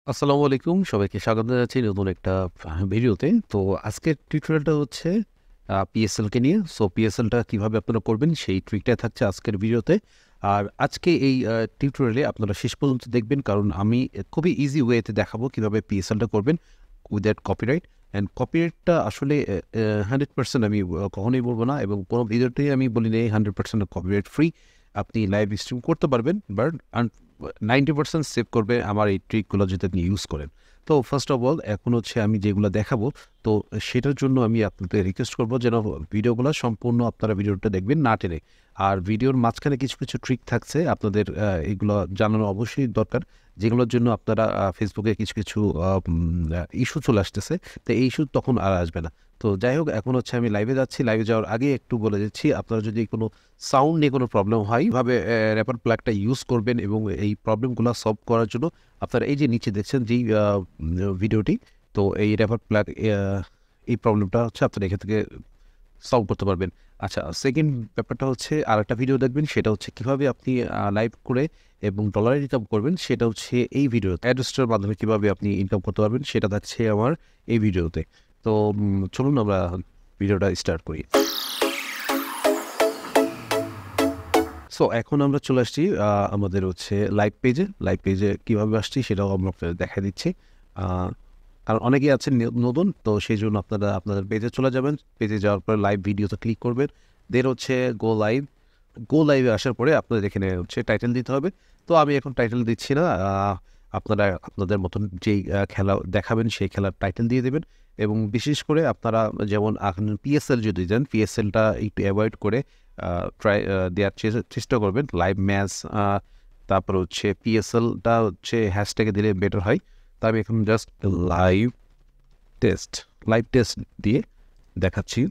আসসালামু আলাইকুম। সবাইকে স্বাগত জানাচ্ছি নতুন একটা ভিডিওতে। তো আজকের টিউটোরিয়ালটা হচ্ছে PSL কে নিয়ে। সো PSL টা কিভাবে আপনারা করবেন সেই ট্রিকটাই থাকছে আজকের ভিডিওতে। আর আজকে এই টিউটোরিয়ালে আপনারা শেষ পর্যন্ত দেখবেন কারণ আমি খুবই ইজি ওয়েতে দেখাবো কিভাবে PSL টা করবেন উইথআউট কপিরাইট। অ্যান্ড কপিরাইটটা আসলে 100% আমি কখনোই বলব না এবং কোনো ভিডিওতেই আমি বলি নাই 100% কপিরাইট ফ্রি। আপনি লাইভ স্ট্রিম করতে পারবেন বাট 90% সেভ করবে আমার এই ট্রিকগুলো যদি আপনি ইউজ করেন। তো ফার্স্ট অফ অল এখন হচ্ছে আমি যেগুলো দেখাবো তো সেটার জন্য আমি আপনাদের রিকোয়েস্ট করবো যেন ভিডিওগুলো সম্পূর্ণ আপনারা ভিডিওটা দেখবেন না টেনে। আর ভিডিওর মাঝখানে কিছু কিছু ট্রিক থাকছে আপনাদের এগুলো জানানো অবশ্যই দরকার, যেগুলোর জন্য আপনারা ফেসবুকে কিছু কিছু ইস্যু চলে আসতেছে। তো এই ইস্যু তখন আর আসবে না। তো যাই হোক, এখন হচ্ছে আমি লাইভে যাচ্ছি। লাইভে যাওয়ার আগে একটু বলে দিচ্ছি, আপনারা যদি কোনো সাউন্ড নিয়ে কোনো প্রবলেম হয় ভাবে র্যাপার প্লাগটা ইউজ করবেন এবং এই প্রবলেমগুলো সলভ করার জন্য আপনারা এই যে নিচে দেখছেন যেই ভিডিওটি, তো এই র্যাপার প্লাগ এই প্রবলেমটা হচ্ছে আপনারা এখান থেকে সলভ করতে পারবেন। আচ্ছা, সেকেন্ড ব্যাপারটা হচ্ছে আরেকটা ভিডিও দেখবেন, সেটা হচ্ছে কিভাবে আপনি লাইভ করে এবং ডলার ইনকাম করবেন। সেটা হচ্ছে এই ভিডিও অ্যাডস্টার মাধ্যমে কিভাবে আপনি ইনকাম করতে পারবেন সেটা থাকছে আমার এই ভিডিওতে। তো চলুন আমরা ভিডিওটা স্টার্ট করি। সো এখন আমরা চলে আসছি আমাদের হচ্ছে লাইভ পেজে। লাইভ পেজে কীভাবে আসছি সেটাও আমরা আপনাদের দেখা দিচ্ছি। কারণ অনেকেই আছেন নতুন, তো সেই জন্য আপনারা আপনাদের পেজে চলে যাবেন। পেজে যাওয়ার পরে লাইভ ভিডিওতে ক্লিক করবেন। দেন হচ্ছে গো লাইভ। গো লাইভে আসার পরে আপনাদের এখানে হচ্ছে টাইটেল দিতে হবে। তো আমি এখন টাইটেল দিচ্ছি না। আপনারা আপনাদের মতন যেই খেলা দেখাবেন সেই খেলার টাইটেল দিয়ে দেবেন। এবং বিশেষ করে আপনারা যেমন এখন PSL যদি দেন, PSLটা একটু অ্যাভয়েড করে ট্রাই দেওয়ার চেষ্টা করবেন। লাইভ ম্যাচ, তারপর হচ্ছে PSLটা হচ্ছে হ্যাশট্যাগে দিলে বেটার হয়। তো আমি এখন just live test live test দিয়ে দেখাচ্ছি।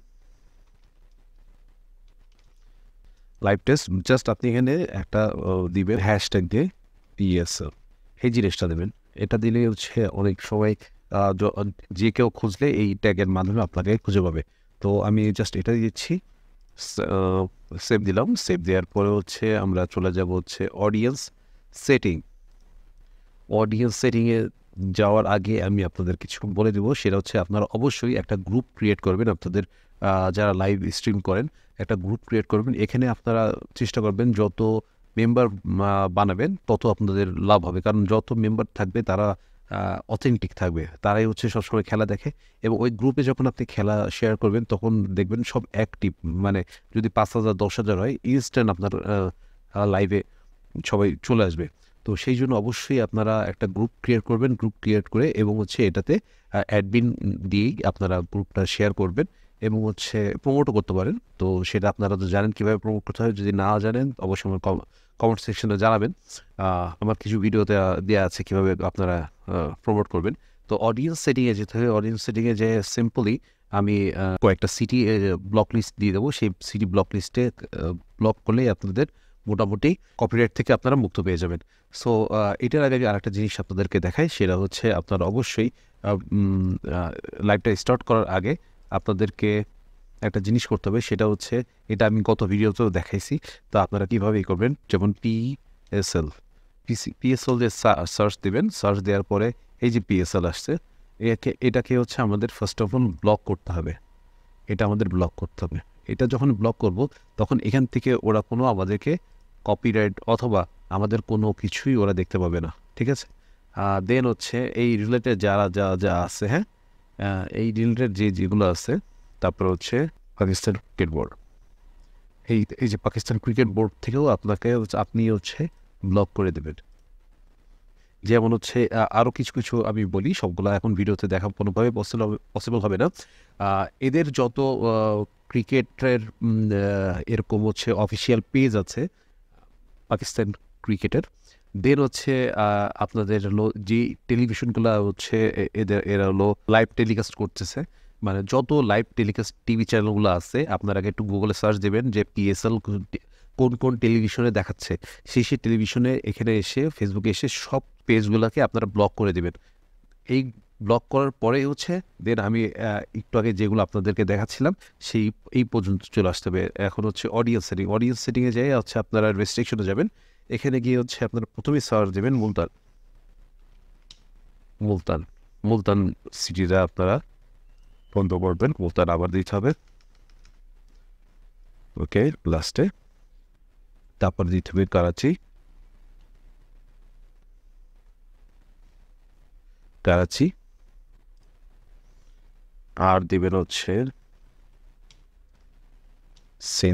লাইভ টেস্ট জাস্ট আপনি এখানে একটা দিবেন হ্যাশট্যাগ দিয়ে PSL, এই জিনিসটা দেবেন। এটা দিলে হচ্ছে অনেক সময় যে কেউ খুঁজলে এই ট্যাগের মাধ্যমে আপনাকে খুঁজে পাবে। তো আমি জাস্ট এটা দিচ্ছি, সেভ দিলাম। সেভ দেওয়ার পরে হচ্ছে আমরা চলে যাব হচ্ছে অডিয়েন্স সেটিং। অডিয়েন্স সেটিংয়ে যাওয়ার আগে আমি আপনাদের কিছু বলে দেবো, সেটা হচ্ছে আপনারা অবশ্যই একটা গ্রুপ ক্রিয়েট করবেন। আপনাদের যারা লাইভ স্ট্রিম করেন একটা গ্রুপ ক্রিয়েট করবেন। এখানে আপনারা চেষ্টা করবেন যত মেম্বার বানাবেন তত আপনাদের লাভ হবে, কারণ যত মেম্বার থাকবে তারা অথেন্টিক থাকবে, তারাই হচ্ছে সবসময় খেলা দেখে। এবং ওই গ্রুপে যখন আপনি খেলা শেয়ার করবেন তখন দেখবেন সব অ্যাক্টিভ, মানে যদি 5,000 10,000 হয় ইনস্ট্যান্ট আপনার লাইভে সবাই চলে আসবে। তো সেই জন্য অবশ্যই আপনারা একটা গ্রুপ ক্রিয়েট করবেন। গ্রুপ ক্রিয়েট করে এবং হচ্ছে এটাতে অ্যাডমিন দিয়েই আপনারা গ্রুপটা শেয়ার করবেন এবং হচ্ছে প্রমোটও করতে পারেন। তো সেটা আপনারা তো জানেন কীভাবে প্রমোট করতে হয়। যদি না জানেন অবশ্যই আমার কমেন্ট সেকশনে জানাবেন। আমার কিছু ভিডিওতে দেওয়া আছে কীভাবে আপনারা প্রমোট করবেন। তো অডিয়েন্স সেটিংয়ে যেতে হবে। অডিয়েন্স সেটিংয়ে যে সিম্পলি আমি কয়েকটা সিটি ব্লক লিস্ট দিয়ে দেবো। সেই সিটি ব্লক লিস্টে ব্লক করলেই আপনাদের মোটামুটি কপিরাইট থেকে আপনারা মুক্ত পেয়ে যাবেন। সো এটার আগে আরেকটা জিনিস আপনাদেরকে দেখাই, সেটা হচ্ছে আপনারা অবশ্যই লাইভটা স্টার্ট করার আগে আপনাদেরকে একটা জিনিস করতে হবে, সেটা হচ্ছে এটা আমি গত ভিডিওতেও দেখাইছি। তো আপনারা কীভাবে করবেন, যেমন PSL দিয়ে সার্চ দেবেন। সার্চ দেওয়ার পরে এই যে PSL আসছে, এটাকে হচ্ছে আমাদের ফার্স্ট অফ অল ব্লক করতে হবে। এটা আমাদের ব্লক করতে হবে। এটা যখন ব্লক করব তখন এখান থেকে ওরা কোনো আমাদেরকে কপিরাইট অথবা আমাদের কোনো কিছুই ওরা দেখতে পাবে না, ঠিক আছে? দেন হচ্ছে এই রিলেটেড যারা যা আছে, হ্যাঁ, এই রিলেটেড যেগুলো আছে, তারপর হচ্ছে পাকিস্তান ক্রিকেট বোর্ড, এই যে পাকিস্তান ক্রিকেট বোর্ড থেকেও আপনি হচ্ছে ব্লক করে দেবেন। যেমন হচ্ছে আরও কিছু কিছু আমি বলি, সবগুলো এখন ভিডিওতে দেখা কোনোভাবে পসিবল হবে না। এদের যত ক্রিকেটের এরকম হচ্ছে অফিসিয়াল পেজ আছে পাকিস্তান ক্রিকেটের, দেন হচ্ছে আপনাদের হলো যে টেলিভিশনগুলো হচ্ছে এরা হলো লাইভ টেলিকাস্ট করতেছে, মানে যত লাইভ টেলিকাস্ট টিভি চ্যানেলগুলো আছে আপনারা আগে একটু গুগলে সার্চ দেবেন যে PSL কোন কোন টেলিভিশনে দেখাচ্ছে। সেই টেলিভিশনে এখানে এসে ফেসবুকে এসে সব পেজগুলোকে আপনারা ব্লক করে দেবেন। এই ব্লক করার পরে হচ্ছে দেন আমি একটু আগে যেগুলো আপনাদেরকে দেখাচ্ছিলাম এই পর্যন্ত চলে আসতে হবে। এখন হচ্ছে অডিয়েন্স সেটিংয়ে যেয়ে হচ্ছে আপনারা রেস্ট্রিকশনে যাবেন। এখানে গিয়ে হচ্ছে আপনারা প্রথমেই সার্চ দেবেন মুলতান মুলতান সিটিটা আপনারা বন্ধ করবেন, মুলতান আবার দিতে হবে। ওকে, লাস্টে তারপর দিতে হবে করাচি, করাচি। আর দিবেন হচ্ছে সিন,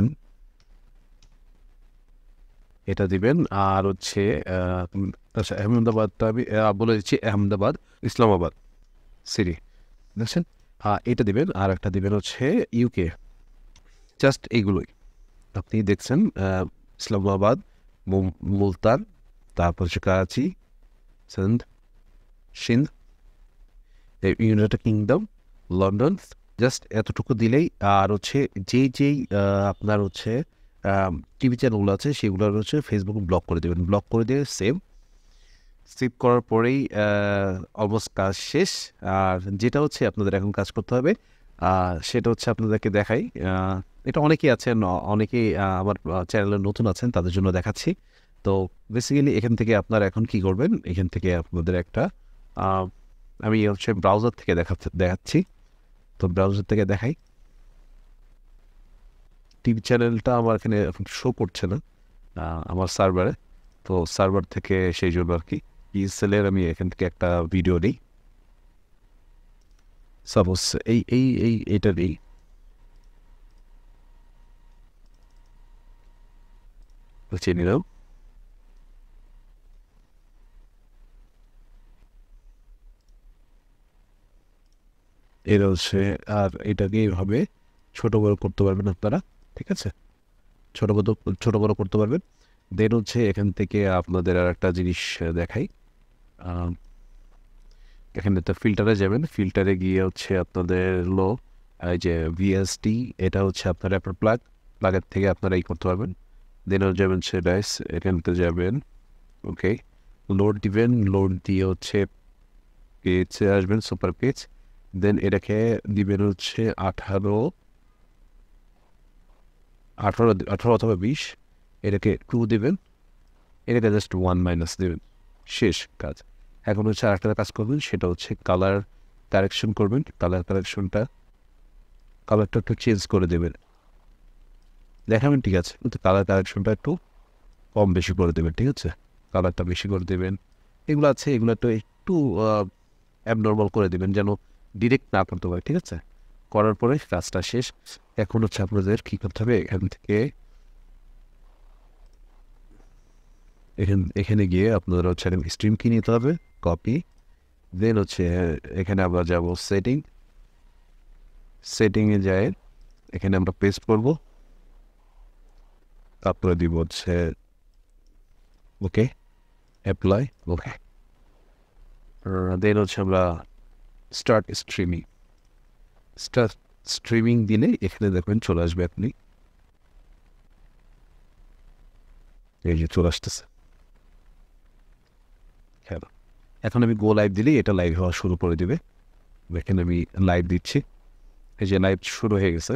এটা দিবেন। আর হচ্ছে আচ্ছা, আহমেদাবাদটা আমি বলে দিচ্ছি, আহমেদাবাদ, ইসলামাবাদ সিটি, দেখছেন। এটা দিবেন। আর একটা দিবেন হচ্ছে ইউকে, জাস্ট এইগুলোই আপনি দেখছেন। ইসলামাবাদ, মুলতান, তারপর হচ্ছে Karachi, Sindh, Sindh, United Kingdom, London, just এতটুকু দিলেই। আর হচ্ছে যেই আপনার হচ্ছে টিভি চ্যানেলগুলো আছে সেগুলোর হচ্ছে ফেসবুক ব্লক করে দেবেন, ব্লক করে দিয়ে সেভ করার পরেই অলমোস্ট কাজ শেষ। আর যেটা হচ্ছে আপনাদের এখন কাজ করতে হবে সেটা হচ্ছে আপনাদেরকে দেখাই। এটা অনেকেই আছেন, অনেকেই আমার চ্যানেলে নতুন আছেন, তাদের জন্য দেখাচ্ছি। তো বেসিক্যালি এখান থেকে আপনারা এখন কি করবেন, এখান থেকে আপনাদের একটা আমি হচ্ছে ব্রাউজার থেকে দেখাচ্ছি। তো ব্রাউজার থেকে দেখাই, টিভি চ্যানেলটা আমার এখানে এখন শো করছে না আমার সার্ভারে। তো সার্ভার থেকে সেই জন্য আর কি ইএসএলের আমি এখান থেকে একটা ভিডিও নিই। সাপোজ এইটা নেই, বুঝিয়ে নিলাম। এর হচ্ছে, আর এটাকে এইভাবে ছোট বড় করতে পারবেন আপনারা, ঠিক আছে, ছোট বড় করতে পারবেন। দেন হচ্ছে এখান থেকে আপনাদের আর একটা জিনিস দেখাই। এখানে তো ফিল্টারে যাবেন, ফিল্টারে গিয়ে হচ্ছে আপনাদের এই যে ভিএসটি, এটা হচ্ছে আপনার অ্যাপের প্লাগের থেকে আপনারা এই করতে পারবেন। দেন যাবেন সেটাইস, এখানতে যাবেন। ওকে, লোড দিবেন, লোড দিয়ে হচ্ছে পেজে আসবেন, সুপার পেজ। দেন এটাকে দিবেন হচ্ছে 18 18 18 অথবা 20, এটাকে 2 দিবেন, এটাকে জাস্ট 1 মাইনাস দেবেন, শেষ কাজ। এখন হচ্ছে আরেকটা কাজ করবেন, সেটা হচ্ছে কালার কারেকশন করবেন। কালারটা একটু চেঞ্জ করে দেবেন, দেখাবেন, ঠিক আছে, কিন্তু কালার কারেকশনটা একটু কম বেশি করে দেবেন, ঠিক আছে, কালারটা বেশি করে দেবেন। এগুলো আছে, এগুলো একটু অ্যাবনর্মাল করে দেবেন, যেন ডিরেক্ট না করতে পারে, ঠিক আছে। করার পরে কাজটা শেষ। এখন হচ্ছে আপনাদের কী করতে হবে, এখানে গিয়ে আপনাদের হচ্ছে স্ট্রিম কি নিতে হবে, কপি। দেন হচ্ছে এখানে আমরা যাব সেটিংয়ে যায়, এখানে আমরা পেস্ট করব, তারপরে দিব হচ্ছে ওকে, অ্যাপ্লাই, ওকে। দেন হচ্ছে আমরা স্টার্ট স্ট্রিমিং দিলে এখানে দেখবেন চলে আসবে, আপনি এই যে চলে আসতেছে। হ্যাঁ, এখন আমি গো লাইভ দিলেই এটা লাইভ হওয়া শুরু করে দিবে। এখানে আমি লাইভ দিচ্ছি, এই যে লাইভ শুরু হয়ে গেছে।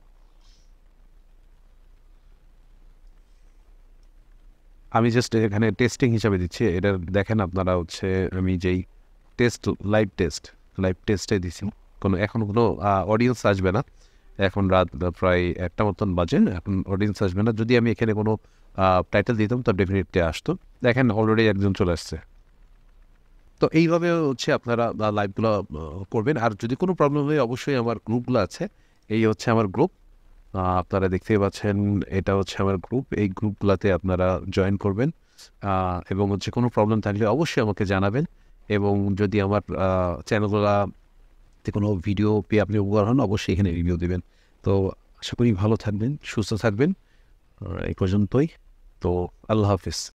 আমি জাস্ট এখানে টেস্টিং হিসাবে দিচ্ছি, এটা দেখেন আপনারা হচ্ছে আমি যেই লাইভ টেস্টে দিচ্ছি। এখন কোনো অডিয়েন্স আসবে না, এখন রাত প্রায় 1টা মতন বাজে, এখন অডিয়েন্স আসবে না। যদি আমি এখানে কোনো টাইটেল দিতাম তো ডেফিনেটলি আসতো। দেখেন অলরেডি একজন চলে আসছে। তো এইভাবে হচ্ছে আপনারা লাইভগুলো করবেন। আর যদি কোনো প্রবলেম হয় অবশ্যই আমার গ্রুপগুলো আছে, এই হচ্ছে আমার গ্রুপ, আপনারা দেখতেই পাচ্ছেন, এটা হচ্ছে আমার গ্রুপ। এই গ্রুপগুলোতে আপনারা জয়েন করবেন এবং হচ্ছে কোনো প্রবলেম থাকলে অবশ্যই আমাকে জানাবেন। এবং যদি আমার চ্যানেলগুলোতে কোনো ভিডিও পেয়ে আপনি উপকার হন, অবশ্যই এখানে রিভিউ দেবেন। তো আশা করি ভালো থাকবেন, সুস্থ থাকবেন। এই পর্যন্তই। তো আল্লাহ হাফিজ।